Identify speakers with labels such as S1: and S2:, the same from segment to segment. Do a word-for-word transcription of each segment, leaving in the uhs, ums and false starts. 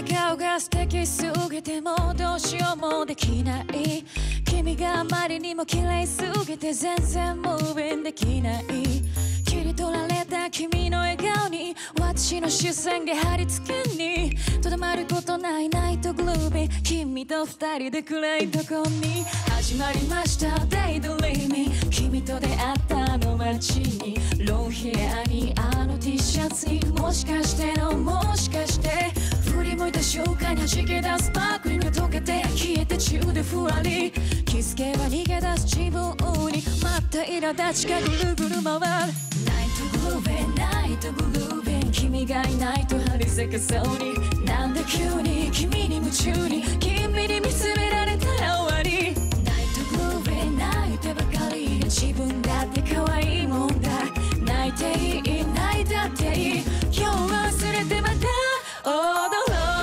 S1: 笑顔が素敵すぎてもどうしようもできない。君があまりにも綺麗すぎて全然ムービンできない。切り取られた君の笑顔に私の視線が貼り付けにとどまることないナイトグルーヴ、君と二人で暗いとこに始まりましたデイドリーミー。君と出会ったあの街にロンヘアにあの T シャツにもしかしてのもしかして振り向いた瞬間に弾け出すスパークリング溶けて消えて宙でふわり気づけば逃げ出す自分にまた苛立ちがぐるぐる回る。ナイトグルーヴナイトグルーヴ君がいないと張り裂けそうになんで急に君に夢中に君に見つめられたら終わり。ナイトグルーヴ泣いてばかり自分だって可愛いもんだ。泣いていい泣いたっていい今日は忘れてまた踊ろう。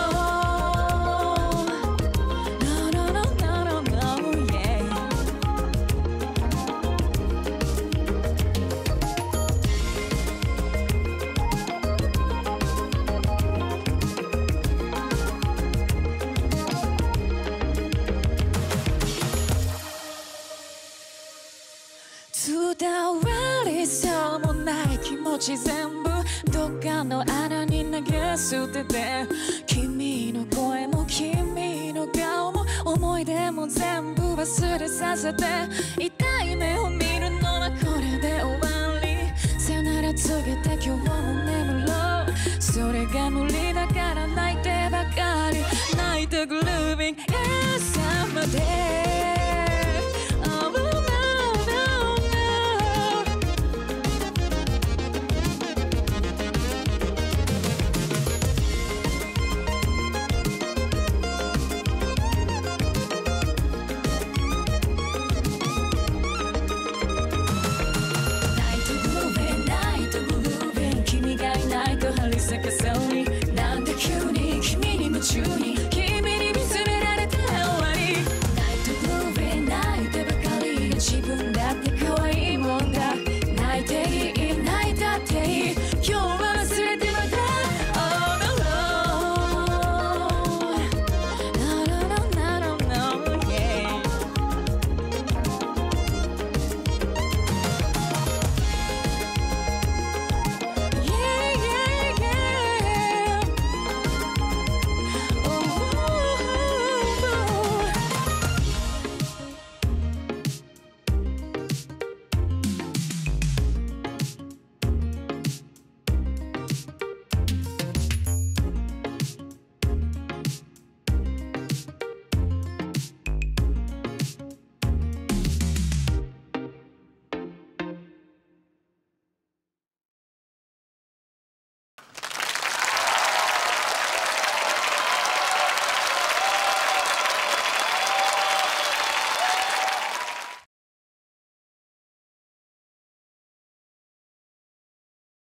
S1: 伝わりそうもない気持ち全部どっかの穴に投げ捨てて君の声も君の顔も思い出も全部忘れさせて痛い目を見